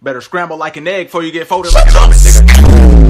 Better scramble like an egg before you get folded like an omelet, nigga.